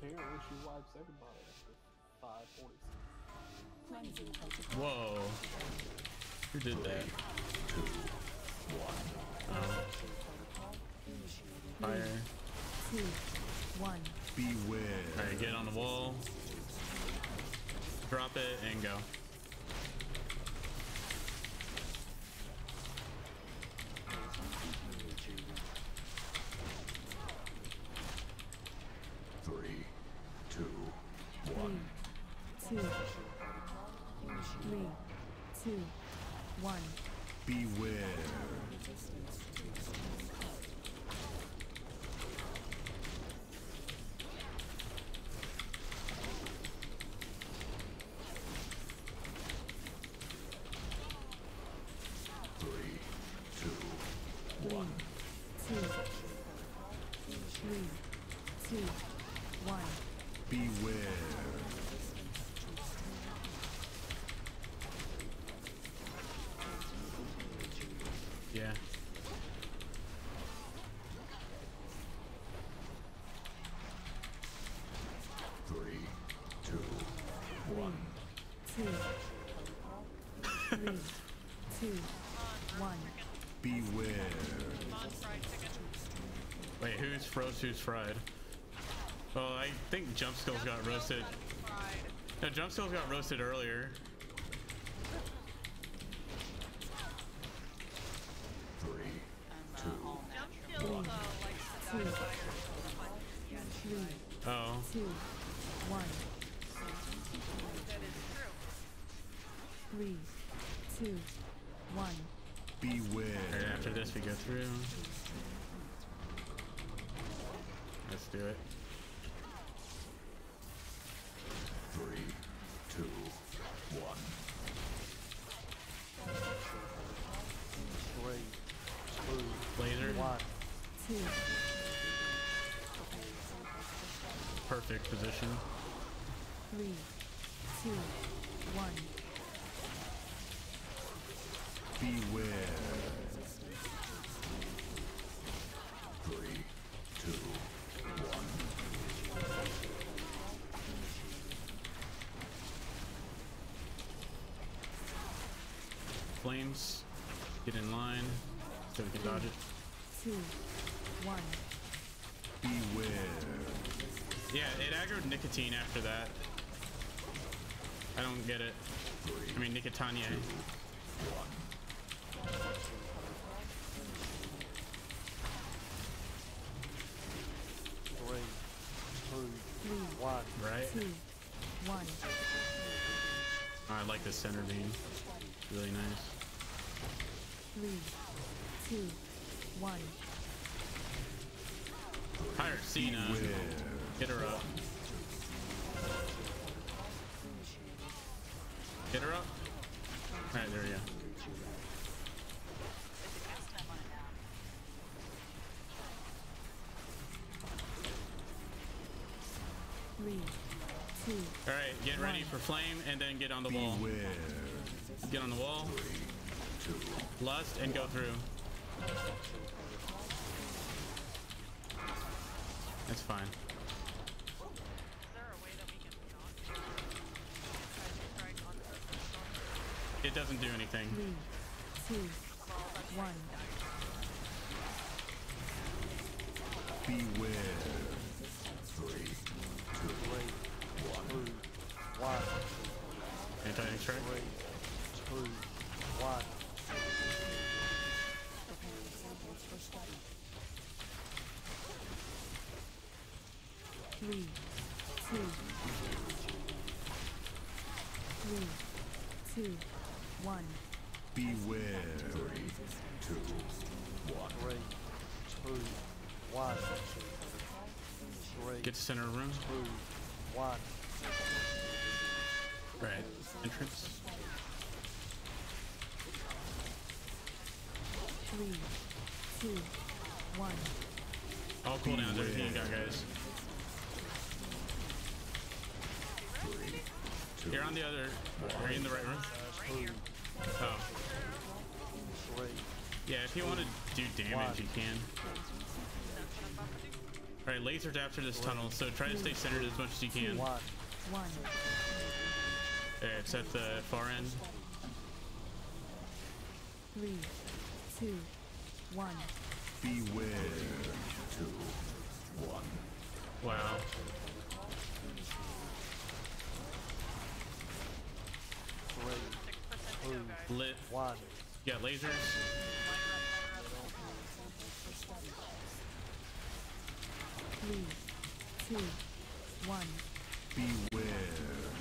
Apparently she wipes everybody after 540. Whoa. Who did that? Fire. 2, 1. Beware. Alright, get on the wall. Drop it and go. Three, two, one. 2, 3, 2, 1. Beware. 1. 2, 3, 2, 1. Beware. Yeah. Three, two, 1, 2, 3, 2, 1. beware. Wait, who's froze, who's fried? Oh, I think Jump Skills got roasted. No, Jump Skills got roasted earlier. Three, two, Jump Skills likes to die fire. 3, Oh. 2, 1. That is true. 3, 2, 1. beware. Alright, after this we go through. Let's do it. Three, two, one. 3, 2, Laser. 1. 2, Perfect position. 3, 2, 1. Beware. Three, two, one. Flames. Get in line so we can dodge it. 2, 1. Beware. Yeah, it aggroed Nicotine after that. I don't get it. I mean, Nicotania. Three, two, 1. Right? 2, 1. Oh, I like this center beam. Really nice. 3, 2, 1. Hire Cena. Beware. Hit her up. Hit her up. Alright, there we go. Three, 2, Alright, get ready for flame and then get on the wall. Beware. Get on the wall. Lust and go through. That's fine. Is there a way that we can not strike on the storm? It doesn't do anything. 3, 2, 1. Beware. Three, 3, 2, 1. Anti-strike. 3, 2, 1. 3, 2, 3, 2, 1. beware. Three, two, one. 3, 2, 1. 3, Get to center of the room. 2, 1. Right. Entrance. 3, 2, 1. All cooldowns, everything you got, guys. You're on the other. Are you in the right room? 2, Oh. 3, Yeah, if you want to do damage, you can. All right, lasers after this tunnel, so try to stay centered as much as you can. 1, 1. Yeah, it's at the far end. 3, 2, 1. Beware. 2, 1. Wow. 3, 6% to go, guys. Lit. 1. You got lasers. Three, two, one. Beware.